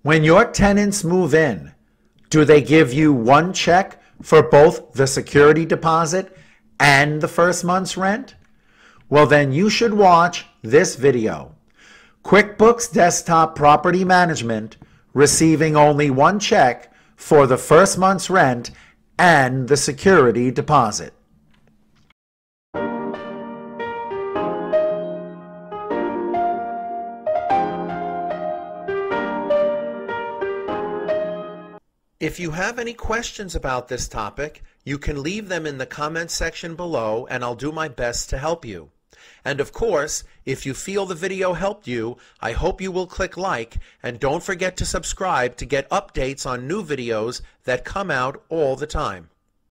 When your tenants move in, do they give you one check for both the security deposit and the first month's rent? Well, then you should watch this video. QuickBooks Desktop Property Management receiving only one check for the first month's rent and the security deposit. If you have any questions about this topic, you can leave them in the comments section below and I'll do my best to help you. And of course, if you feel the video helped you, I hope you will click like and don't forget to subscribe to get updates on new videos that come out all the time.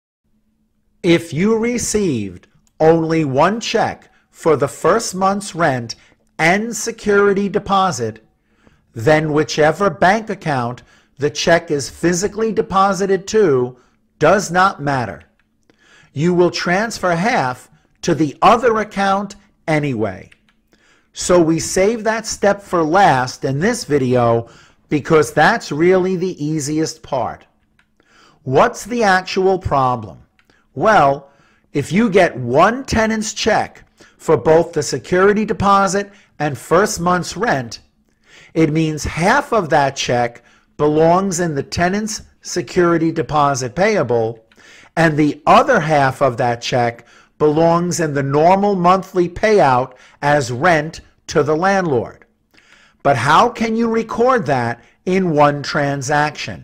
If you received only one check for the first month's rent and security deposit, then whichever bank account the check is physically deposited to does not matter. You will transfer half to the other account anyway. So we save that step for last in this video because that's really the easiest part. What's the actual problem? Well, if you get one tenant's check for both the security deposit and first month's rent, it means half of that check belongs in the tenant's security deposit payable, and the other half of that check belongs in the normal monthly payout as rent to the landlord. But how can you record that in one transaction?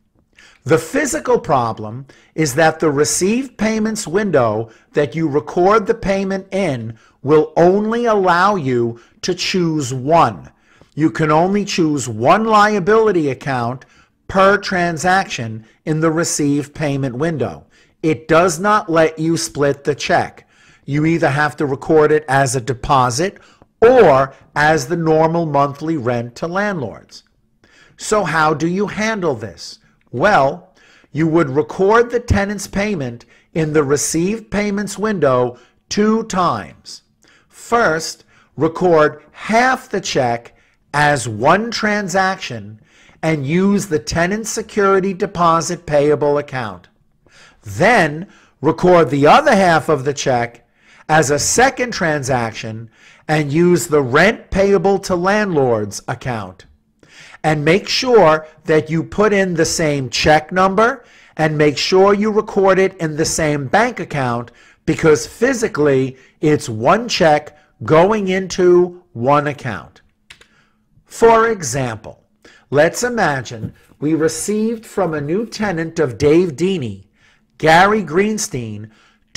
The physical problem is that the received payments window that you record the payment in will only allow you to choose one. You can only choose one liability account per transaction in the received payment window. It does not let you split the check. You either have to record it as a deposit or as the normal monthly rent to landlords. So how do you handle this? Well, you would record the tenant's payment in the received payments window 2 times. First, record half the check as one transaction and use the tenant's security deposit payable account. Then record the other half of the check as a second transaction and use the rent payable to landlords account. And make sure that you put in the same check number and make sure you record it in the same bank account because physically it's one check going into one account. For example, let's imagine we received from a new tenant of Dave Deeney, Gary Greenstein,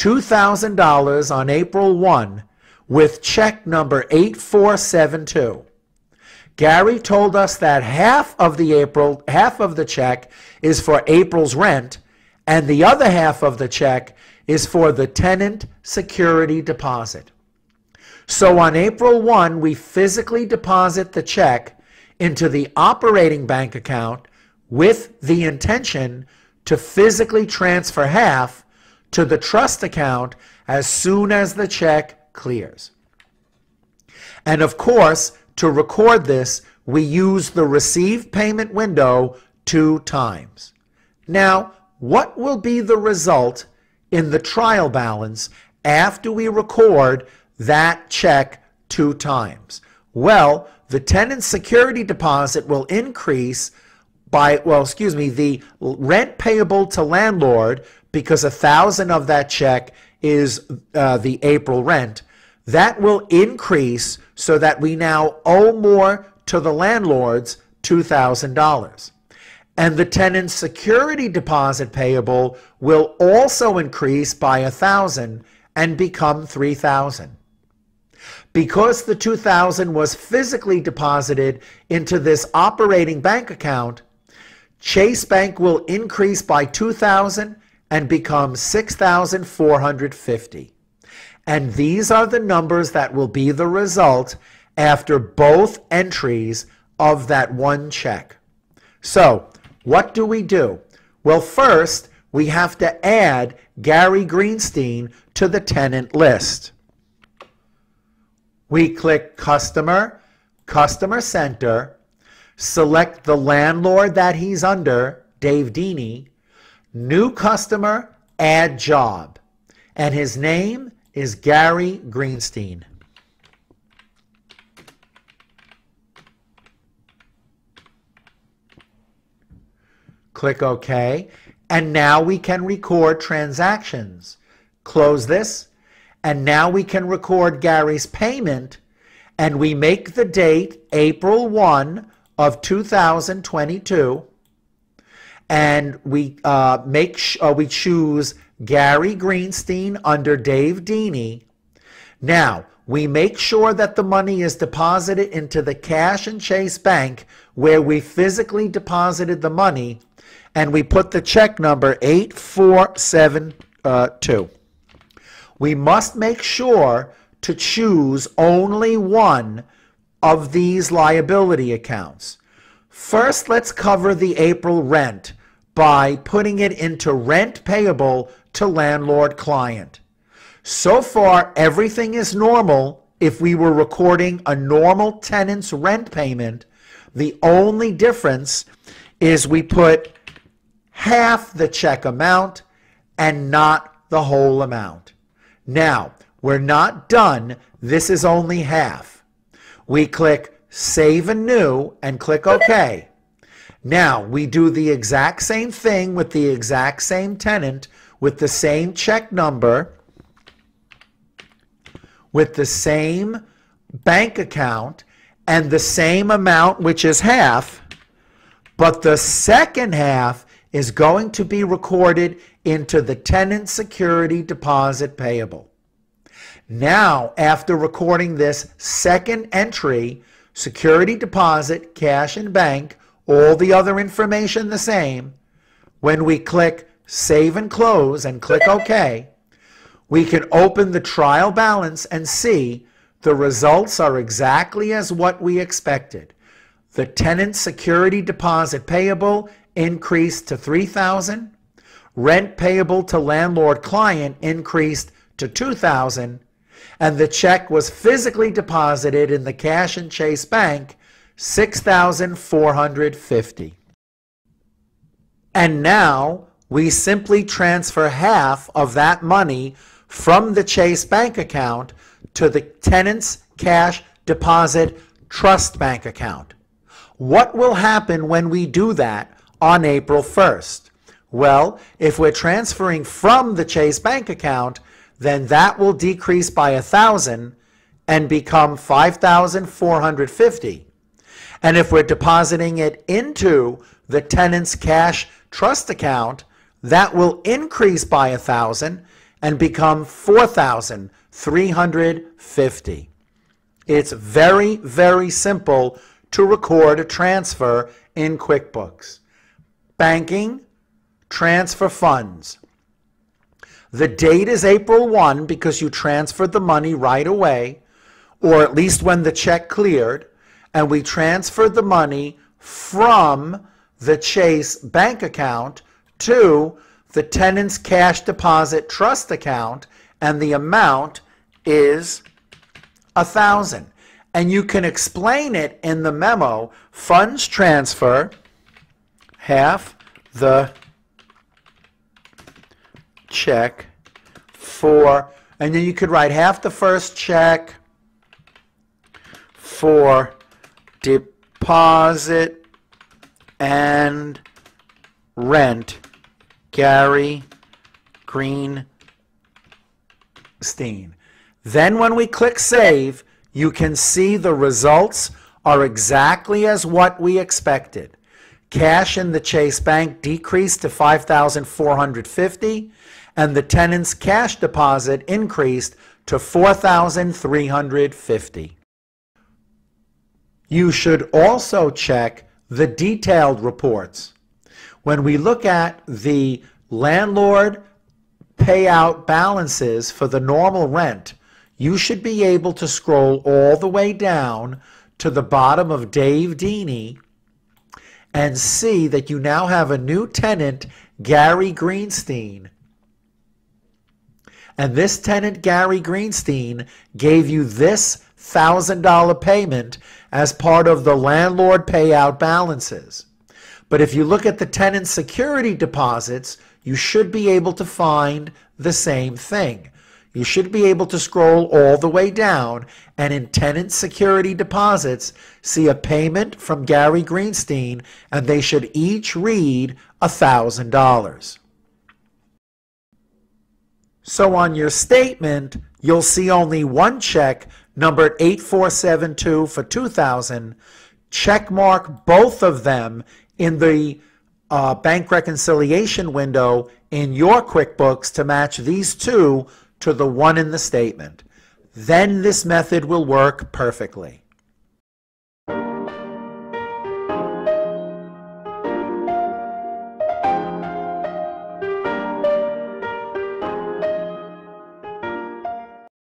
$2,000 on April 1 with check number 8472. Gary told us that half of the check is for April's rent and the other half of the check is for the tenant security deposit. So on April 1, we physically deposit the check into the operating bank account with the intention to physically transfer half to the trust account as soon as the check clears. And of course, to record this, we use the received payment window 2 times. Now, what will be the result in the trial balance after we record that check 2 times? Well, the tenant's security deposit will increase by, the rent payable to landlord, because $1,000 of that check is the April rent, that will increase so that we now owe more to the landlords, $2,000. And the tenant's security deposit payable will also increase by $1,000 and become $3,000. Because the $2,000 was physically deposited into this operating bank account, Chase Bank will increase by $2,000 and become $6,450. And these are the numbers that will be the result after both entries of that one check. So, what do we do? Well, first, we have to add Gary Greenstein to the tenant list. We click Customer, Customer Center, Select the landlord that he's under, Dave Deeney, new customer, add job, and his name is Gary Greenstein. Click OK, and now we can record transactions. Close this, and now we can record Gary's payment, and we make the date April 1 of 2022, and we choose Gary Greenstein under Dave Deeney. Now, we make sure that the money is deposited into the Cash and Chase Bank where we physically deposited the money, and we put the check number 8472. We must make sure to choose only one of these liability accounts. First, let's cover the April rent by putting it into rent payable to landlord client. So far, everything is normal if we were recording a normal tenant's rent payment. The only difference is we put half the check amount and not the whole amount. Now, we're not done. This is only half. We click Save Anew and click OK. Now, we do the exact same thing with the exact same tenant, with the same check number, with the same bank account, and the same amount, which is half, but the second half is going to be recorded into the tenant security deposit payable. Now, after recording this second entry, security deposit, cash and bank, all the other information the same, when we click Save and Close and click OK, we can open the trial balance and see the results are exactly as what we expected. The tenant security deposit payable increased to $3,000. Rent payable to landlord client increased to $2,000. And the check was physically deposited in the Cash and Chase Bank, $6,450. And now we simply transfer half of that money from the Chase Bank account to the tenant's cash deposit trust bank account. What will happen when we do that on April 1st? Well, if we're transferring from the Chase Bank account, then that will decrease by $1,000 and become $5,450. And if we're depositing it into the tenant's cash trust account, that will increase by $1,000 and become $4,350. It's very, very simple to record a transfer in QuickBooks. Banking, transfer funds. The date is April 1 because you transferred the money right away, or at least when the check cleared, and we transferred the money from the Chase bank account to the tenant's cash deposit trust account, and the amount is $1,000. And you can explain it in the memo. Funds transfer, half the check for, and then you could write half the first check for deposit and rent, Gary Greenstein. Then when we click Save, you can see the results are exactly as what we expected. Cash in the Chase Bank decreased to $5,450, and the tenant's cash deposit increased to $4,350. You should also check the detailed reports. When we look at the landlord payout balances for the normal rent, you should be able to scroll all the way down to the bottom of Dave Deeney and see that you now have a new tenant, Gary Greenstein. And this tenant, Gary Greenstein, gave you this $1,000 payment, as part of the landlord payout balances. But if you look at the tenant security deposits, you should be able to find the same thing. You should be able to scroll all the way down and in tenant security deposits see a payment from Gary Greenstein, and they should each read $1,000. So on your statement, you'll see only one check numbered 8472 for $2,000. Check mark both of them in the bank reconciliation window in your QuickBooks to match these two to the one in the statement. Then this method will work perfectly.